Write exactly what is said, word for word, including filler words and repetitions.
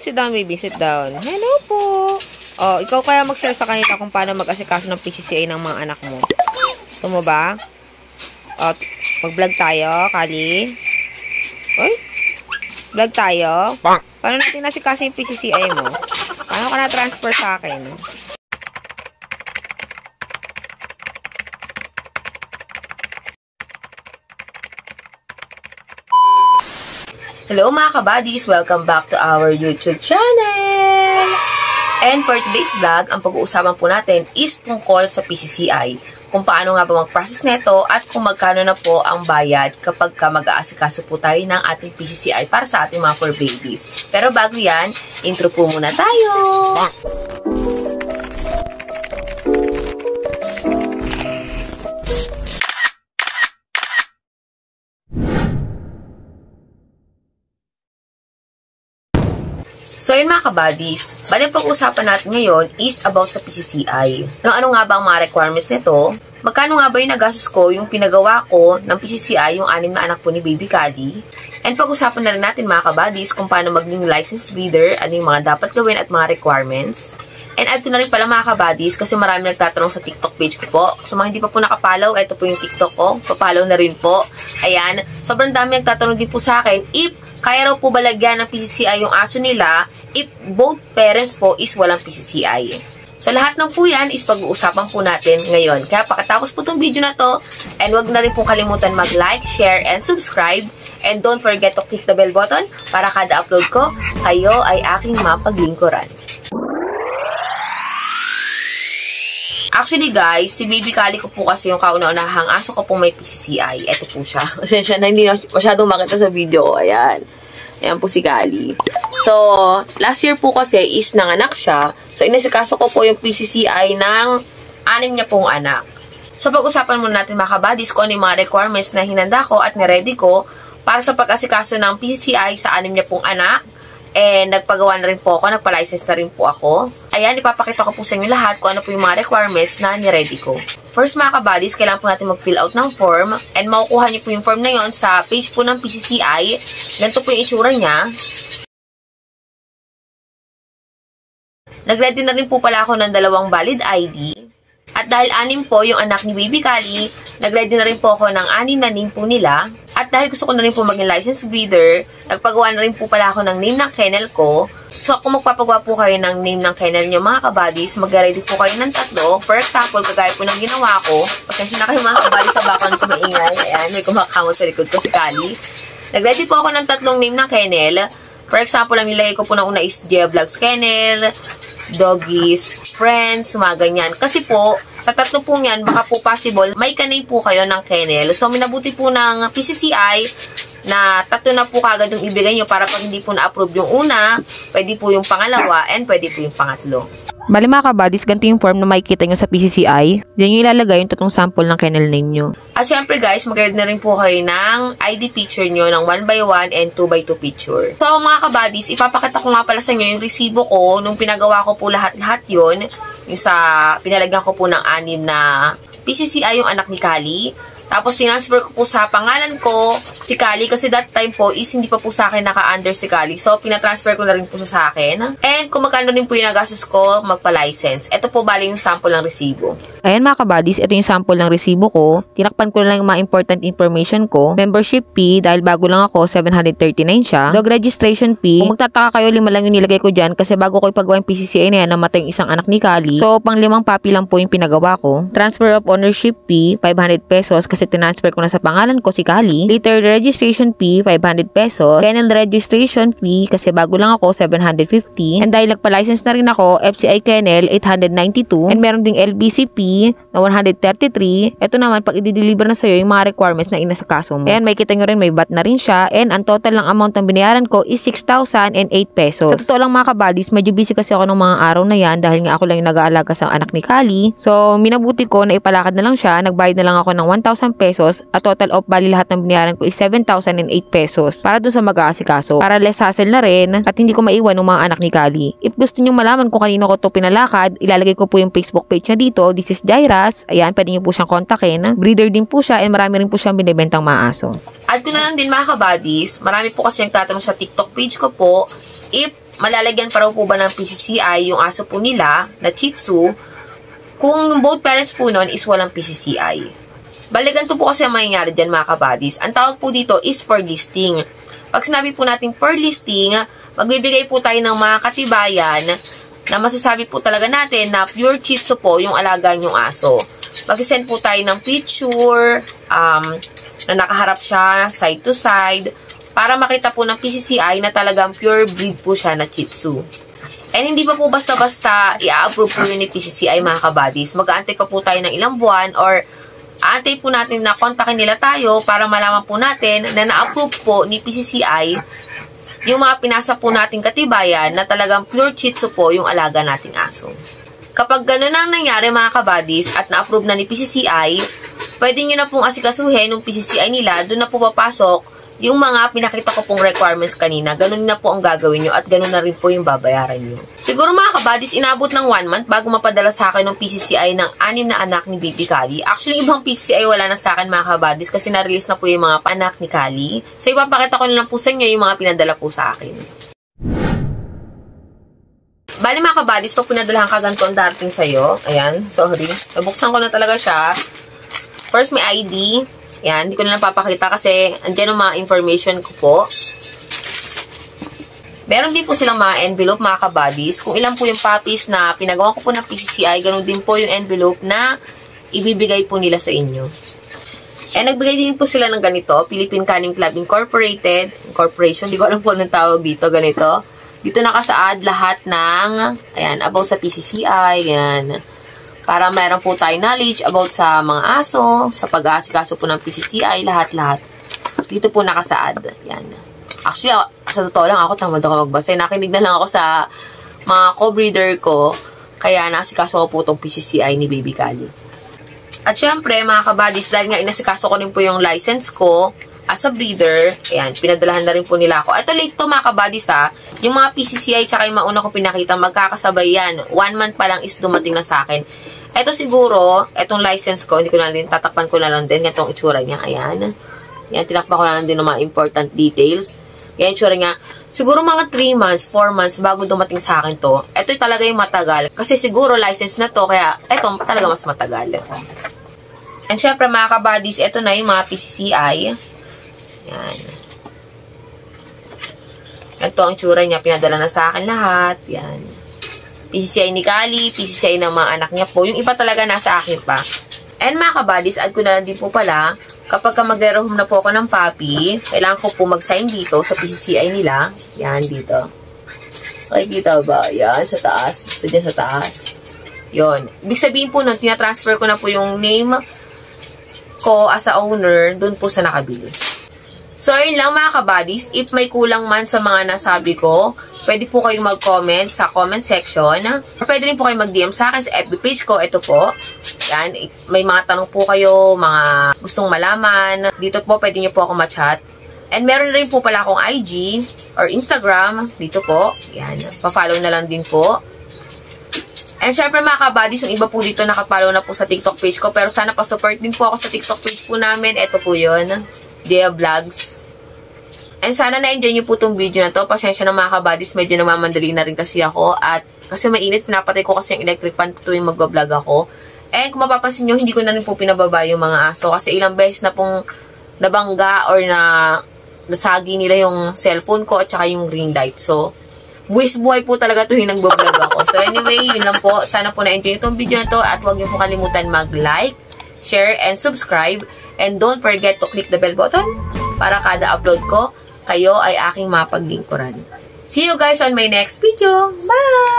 sit down, baby. Sit down. Hello po. Oh, ikaw kaya mag-share sa kanila kung paano mag-asikaso ng P C C I ng mga anak mo. Gusto mo ba? Oh, mag-vlog tayo, Kali. Oy? Vlog tayo? Paano natin nasikaso yung P C C I mo? Paano ka na-transfer sa akin? Hello mga kabadis! Welcome back to our YouTube channel! And for today's vlog, ang pag-uusapan po natin is tungkol sa P C C I. Kung paano nga ba mag-process neto at kung magkano na po ang bayad kapag ka mag-aasikaso po tayo ng ating P C C I para sa ating mga fur babies. Pero bago yan, intro po muna tayo! So yun mga kabadis, bali ang pag-usapan natin ngayon is about sa P C C I. Ano-ano nga ba ang mga requirements nito? Magkano nga ba yung nagastos ko yung pinagawa ko ng P C C I yung anim na anak po ni Baby Kali? And pag-usapan na rin natin mga kabadis kung paano maging licensed breeder, ano yung mga dapat gawin at mga requirements. And add ko na rin pala mga kabadis kasi marami nagtatanong sa TikTok page ko po. So mga hindi pa po nakapollow, ito po yung TikTok ko. Papollow na rin po. Ayan. Sobrang dami nagtatanong din po sa akin if kaya raw po ba lagyan ng P C C I yung aso nila if both parents po is walang P C C I. So lahat ng po yan is pag-uusapan po natin ngayon. Kaya pakatapos po itong video na to, and wag na rin po kalimutan mag-like, share, and subscribe. And don't forget to click the bell button para kada upload ko, kayo ay aking mapaglingkuran. Actually guys, si Baby Kali ko po kasi yung kauna-unahang aso ko po may P C C I. Ito po siya. Pasensya na hindi masyadong makita sa video ko. Ayan. Ayan po si Kali. So, last year po kasi is nanganak siya. So, inasikaso ko po yung P C C I ng anim niya pong anak. So, pag-usapan muna natin mga kabadis kung ano yung mga requirements na hinanda ko at niready ko para sa pag-asikaso ng P C C I sa anim niya pong anak. And nagpagawa na rin po ako, nagpa-license na rin po ako. Ayan, ipapakita ko po sa inyo lahat kung ano po yung mga requirements na niready ko. First mga kabadis, kailangan po natin mag-fill out ng form. And makukuha niyo po yung form na yon sa page po ng P C C I. Ganito po yung itsura niya. Nag-ready na rin po pala ako ng dalawang valid I D. At dahil anim po yung anak ni Baby Kali, nag-ready na rin po ako ng anim na name po nila. At dahil gusto ko na rin po maging licensed breeder, nagpagawa na rin po pala ako ng name ng kennel ko. So, kung magpapagawa po kayo ng name ng kennel nyo, mga kabadis, mag-ready po kayo ng tatlo. For example, kagaya po ng ginawa ko, pasensya na kayo mga kabadis sa background ko maingay. Ayan, may kumakamot sa likod ko si Kali. Nag-ready po ako ng tatlong name ng kennel. For example, ang nilagay ko po na una is Gia Vlogs Kennel, Doggies, Friends, mga ganyan. Kasi po, sa tatlo po yan, baka po possible, may kanay po kayo ng kennel. So, minabuti po ng P C C I na tatlo na po kagad yung ibigay nyo para pag hindi po na-approve yung una, pwede po yung pangalawa, and pwede po yung pangatlo. Bali mga kabadis, ganito yung form na makikita nyo sa P C C I. Diyan nyo ilalagay yung tatlong sample ng kennel name nyo. At syempre guys, mag-read na rin po kayo ng I D picture nyo ng one by one and two by two picture. So mga kabadis, ipapakita ko nga pala sa inyo yung resibo ko nung pinagawa ko po lahat-lahat yun. Yung sa pinalagyan ko po ng anim na P C C I yung anak ni Kali. Tapos, sinasfer ko po sa pangalan ko si Kali kasi that time po is hindi pa po sa akin naka-under si Kali. So, pinatransfer ko na rin po sa akin. And kung magkano rin po yung nagastos ko, magpa-license. Ito po bali yung sample ng resibo. Ayan mga kabadis, ito yung sample ng resibo ko. Tinakpan ko na lang yung mga important information ko. Membership fee, dahil bago lang ako, seven hundred thirty-nine siya. Dog registration fee, kung magtataka kayo, lima lang yung nilagay ko dyan kasi bago ko ipagawa yung P C C I na yan, namatay yung isang anak ni Kali. So, pang limang papi lang po yung pinagawa ko. Transfer of ownership fee, five hundred pesos kasi tinransfer ko na sa pangalan ko si Kali. Later registration fee, five hundred pesos. Kennel registration fee, kasi bago lang ako, seven hundred fifty. And dahil nagpa-license na rin ako, F C I Kennel, eight hundred ninety-two. And meron ding L B C P na one hundred thirty-three. Ito naman, pag i-deliver na sa'yo yung mga requirements na inasakaso mo. And may kita nyo rin, may V A T na rin siya. And ang total ng amount ng binayaran ko is six thousand eight pesos. Sa totoo lang mga kabadis, medyo busy kasi ako ng mga araw na yan dahil nga ako lang yung nag-aalaga sa anak ni Kali. So, minabuti ko na ipalakad na lang siya. Nagbayad na lang ako ng one thousand pesos. At total of bali lahat ng binayaran ko is seven thousand eight pesos para doon sa mag-aasikaso. Para less hassle na rin at hindi ko maiwan ng mga anak ni Kali. If gusto nyo malaman kung kanino ko to pinalakad, ilalagay ko po yung Facebook page niya dito. This is Jairas. Ayan, pwede nyo po siyang kontakin. Breeder din po siya and marami rin po siyang binibentang mga aso. Add ko na lang din mga kabadis, marami po kasi nagtatanong sa TikTok page ko po if malalagyan pa raw po ba ng P C C I yung aso po nila na Shih Tzu kung both parents po nun is walang P C C I. Balikan to po kasi ang mangyayari dyan mga kabadis. Ang tawag po dito is for listing. Pag sinabi po natin per listing, magbibigay po tayo ng mga katibayan na masasabi po talaga natin na pure Shih Tzu po yung alaga yung aso. Mag-send po tayo ng picture, um, na nakaharap siya, side to side, para makita po ng P C C I na talagang pure breed po siya na Shih Tzu. And hindi pa po basta-basta i-approve po yun ni P C C I mga kabadis. Mag-aantay pa po tayo ng ilang buwan or aantay po natin na kontakin nila tayo para malaman po natin na na-approve po ni P C C I yung mga pinasa po nating katibayan na talagang pure Shih Tzu po yung alaga nating aso. Kapag gano'n ang nangyari mga kabadis at na-approve na ni P C C I, pwede nyo na pong asikasuhin ng P C C I nila, doon na po papasok yung mga pinakita ko pong requirements kanina. Ganun na po ang gagawin nyo at ganun na rin po yung babayaran nyo. Siguro mga kabadis, inabot ng one month bago mapadala sa akin ng P C C I ng anim na anak ni Baby Kali. Actually, ibang P C C I wala na sa akin mga kabadis kasi na-release na po yung mga anak ni Kali. So, ipapakita ko na lang po sa inyo yung mga pinadala po sa akin. Bali mga kabadis, ito pinadalahan ka ganito ang darating sa'yo. Ayan, sorry. Nabuksan ko na talaga siya. First, may I D. Ayan, hindi ko na napapakita kasi andyan ang mga information ko po. Meron din po silang mga envelope mga kabadis. Kung ilan po yung puppies na pinagawa ko po ng P C C I, ganun din po yung envelope na ibibigay po nila sa inyo. And nagbigay din po sila ng ganito, Philippine Canning Club Incorporated, Incorporation, hindi ko alam po anong tawag dito, ganito. Dito nakasaad lahat ng, ayan, about sa P C C I, ayan. Para meron po tayo knowledge about sa mga aso, sa pag-aasikaso po ng P C C I, lahat-lahat. Dito po nakasaad, ayan. Actually, sa totoo lang, ako tamad ako magbasa. Nakinig na lang ako sa mga co-breeder ko, kaya naasikaso ko po itong P C C I ni Baby Kali. At syempre, mga kabadis, dahil nga inasikaso ko rin po yung license ko, as a breeder, ayan, pinadalahan na rin po nila ako. Ito late to mga kabadis ha. Yung mga P C C I tsaka yung mauna ko pinakita, magkakasabay yan. One month pa lang is dumating na sa akin. Ito siguro, itong license ko, hindi ko na din, tatakpan ko na lang din. Itong itsura niya, ayan. Ayan, tinakpan ko na lang din ng mga important details. Ayan, itsura niya. Siguro mga three months, four months bago dumating sa akin to. Ito talaga yung matagal. Kasi siguro license na to, kaya ito talaga mas matagal. And syempre mga kabadis, ito na yung mga P C C I. Yan. Ito ang tsura niya. Pinadala na sa akin lahat. Yan. P C C I ni Kali. P C C I ng mga anak niya po. Yung iba talaga nasa akin pa. And mga kabadis, add ko na lang din po pala, kapag ka mag-rehome na po ako ng puppy, kailangan ko po mag-sign dito sa P C C I nila. Yan, dito. Nakikita ba? Yan, sa taas. Basta dyan sa taas. Yon. Ibig sabihin po nun, tinatransfer ko na po yung name ko as a owner dun po sa nakabili. So, yun lang mga kabadis. If may kulang man sa mga nasabi ko, pwede po kayong mag-comment sa comment section. Or pwede rin po kayong mag-D M sa akin sa F B page ko. Ito po. Yan. May mga tanong po kayo, mga gustong malaman. Dito po, pwede nyo po ako ma-chat. And meron rin po pala akong I G or Instagram. Dito po. Yan. Pa-follow na lang din po. And syempre mga kabadis, yung iba po dito nakapollow na po sa TikTok page ko. Pero sana pa-support din po ako sa TikTok page po namin. Ito po yun. Dia Vlogs. And sana na-enjoy nyo po itong video na to. Pasensya na mga kabadis, medyo namamandali na rin kasi ako. At kasi mainit, pinapatay ko kasi yung electric fan tuwing mag-vlog ako. And kung mapapansin nyo, hindi ko na rin po pinababa yung mga aso. Kasi ilang beses na pong nabangga or na nasagi nila yung cellphone ko at saka yung green light. So, buwis buhay po talaga tuwing nag-vlog ako. So anyway, yun lang po. Sana po na-enjoy itong video na to. At huwag nyo po kalimutan mag-like, share, and subscribe. And don't forget to click the bell button para kada upload ko, kayo ay aking mapaglingkuran. See you guys on my next video. Bye!